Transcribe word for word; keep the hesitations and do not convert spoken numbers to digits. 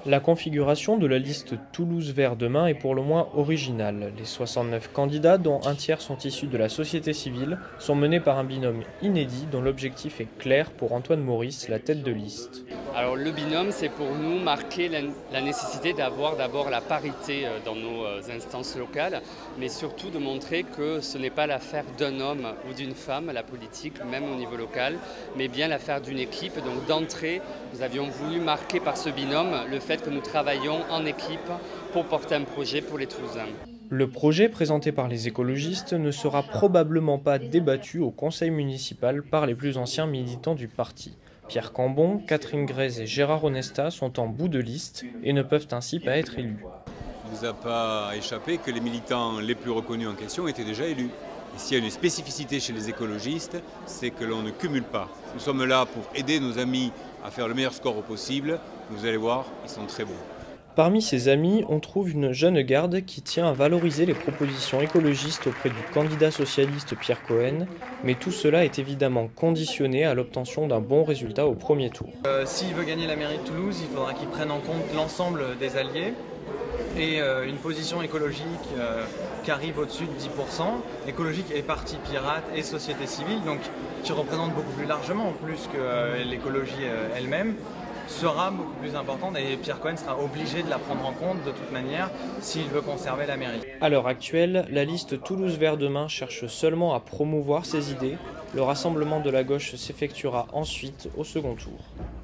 La configuration de la liste Toulouse Vert Demain est pour le moins originale. Les soixante-neuf candidats, dont un tiers sont issus de la société civile, sont menés par un binôme inédit dont l'objectif est clair pour Antoine Maurice, la tête de liste. Alors le binôme, c'est pour nous marquer la, la nécessité d'avoir d'abord la parité dans nos instances locales, mais surtout de montrer que ce n'est pas l'affaire d'un homme ou d'une femme, la politique, même au niveau local, mais bien l'affaire d'une équipe. Donc d'entrée, nous avions voulu marquer par ce binôme le fait que nous travaillons en équipe pour porter un projet pour les Toulousains. Le projet présenté par les écologistes ne sera probablement pas débattu au conseil municipal par les plus anciens militants du parti. Pierre Cambon, Catherine Grèze et Gérard Onesta sont en bout de liste et ne peuvent ainsi pas être élus. Il ne vous a pas échappé que les militants les plus reconnus en question étaient déjà élus. Et s'il y a une spécificité chez les écologistes, c'est que l'on ne cumule pas. Nous sommes là pour aider nos amis à faire le meilleur score possible. Vous allez voir, ils sont très bons. Parmi ses amis, on trouve une jeune garde qui tient à valoriser les propositions écologistes auprès du candidat socialiste Pierre Cohen, mais tout cela est évidemment conditionné à l'obtention d'un bon résultat au premier tour. Euh, S'il veut gagner la mairie de Toulouse, il faudra qu'il prenne en compte l'ensemble des alliés et euh, une position écologique euh, qui arrive au-dessus de dix pour cent, écologique et parti pirate et société civile, donc qui représente beaucoup plus largement, plus que euh, l'écologie euh, elle-même, sera beaucoup plus importante et Pierre Cohen sera obligé de la prendre en compte de toute manière s'il veut conserver la mairie. À l'heure actuelle, la liste Toulouse Vert Demain cherche seulement à promouvoir ses idées. Le rassemblement de la gauche s'effectuera ensuite au second tour.